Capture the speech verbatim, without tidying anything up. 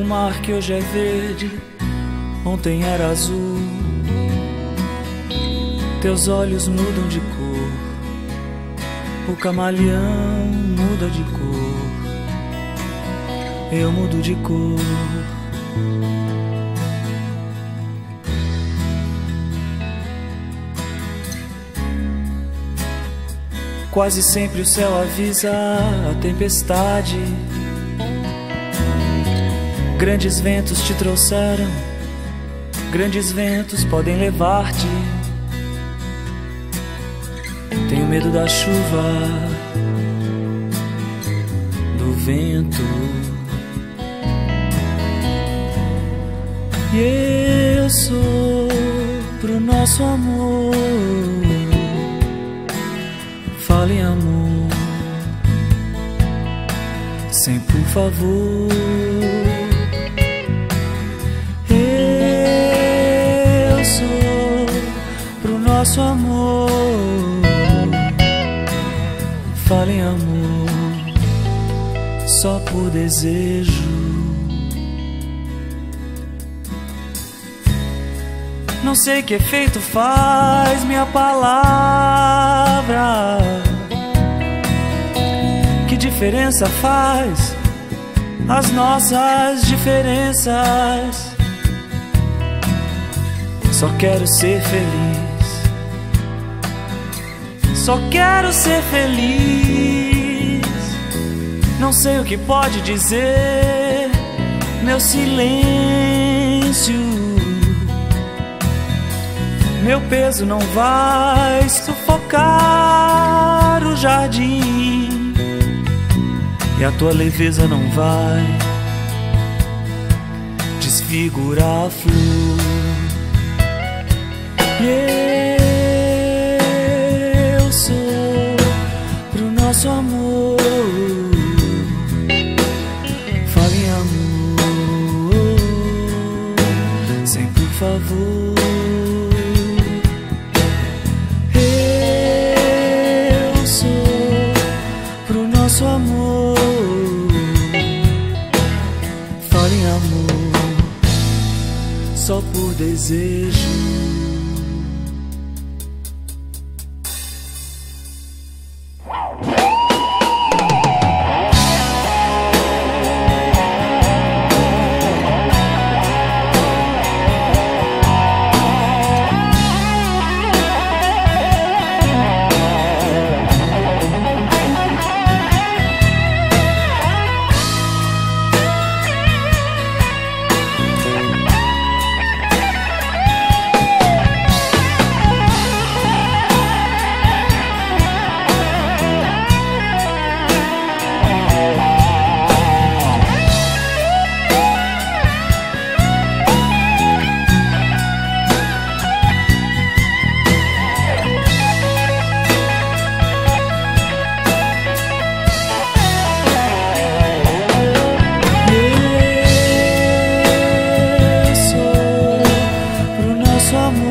mar que hoje é verde, ontem era azul. Teus olhos mudam de cor, o camaleão muda de cor, eu mudo de cor. Quase sempre o céu avisa a tempestade. Grandes ventos te trouxeram, grandes ventos podem levar-te. Tenho medo da chuva, do vento, e eu sou pro nosso amor. Fale em amor, sem por favor. Eu sou pro nosso amor. Fale em amor, só por desejo. Não sei que efeito faz minha palavra, que diferença faz as nossas diferenças. Só quero ser feliz, só quero ser feliz. Não sei o que pode dizer meu silêncio. Meu peso não vai sufocar o jardim, e a tua leveza não vai desfigurar a flor. E eu sou pro nosso amor. Fale em amor, sem por favor. Nosso amor, fale em amor, só por desejo. Amor.